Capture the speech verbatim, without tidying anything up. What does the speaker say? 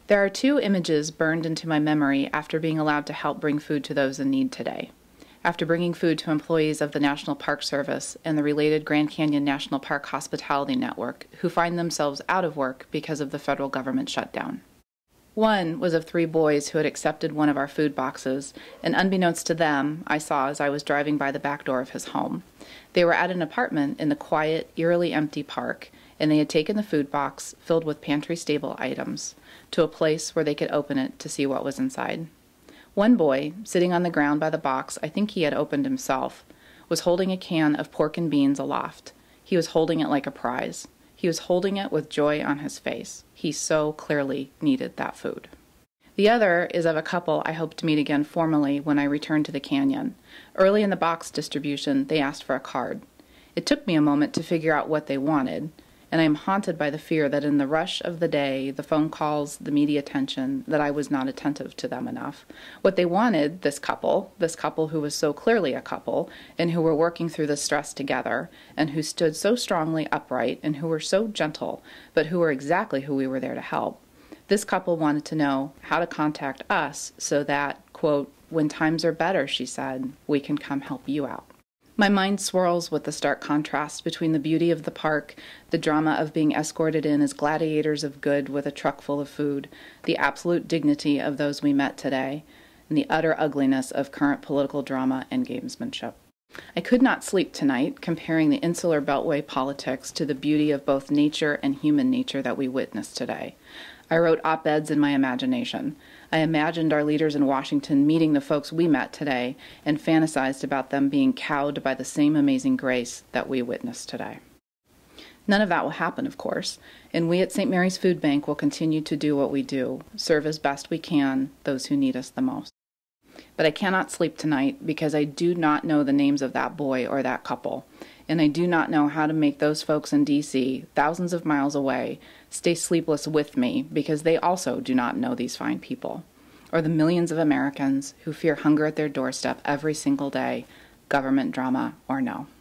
There are two images burned into my memory after being allowed to help bring food to those in need today. After bringing food to employees of the National Park Service and the related Grand Canyon National Park Hospitality Network who find themselves out of work because of the federal government shutdown. One was of three boys who had accepted one of our food boxes, and unbeknownst to them, I saw as I was driving by the back door of his home. They were at an apartment in the quiet, eerily empty park, and they had taken the food box, filled with pantry-stable items, to a place where they could open it to see what was inside. One boy, sitting on the ground by the box I think he had opened himself, was holding a can of pork and beans aloft. He was holding it like a prize. He was holding it with joy on his face. He so clearly needed that food. The other is of a couple I hope to meet again formally when I return to the canyon. Early in the box distribution, they asked for a card. It took me a moment to figure out what they wanted, and I am haunted by the fear that in the rush of the day, the phone calls, the media attention, that I was not attentive to them enough. What they wanted, this couple, this couple who was so clearly a couple, and who were working through the stress together, and who stood so strongly upright, and who were so gentle, but who were exactly who we were there to help. This couple wanted to know how to contact us so that, quote, when times are better, she said, we can come help you out. My mind swirls with the stark contrast between the beauty of the park, the drama of being escorted in as gladiators of good with a truck full of food, the absolute dignity of those we met today, and the utter ugliness of current political drama and gamesmanship. I could not sleep tonight, comparing the insular beltway politics to the beauty of both nature and human nature that we witnessed today. I wrote op-eds in my imagination. I imagined our leaders in Washington meeting the folks we met today and fantasized about them being cowed by the same amazing grace that we witnessed today. None of that will happen, of course, and we at Saint Mary's Food Bank will continue to do what we do, serve as best we can those who need us the most. But I cannot sleep tonight because I do not know the names of that boy or that couple, and I do not know how to make those folks in D C, thousands of miles away, stay sleepless with me because they also do not know these fine people, or the millions of Americans who fear hunger at their doorstep every single day, government drama or no.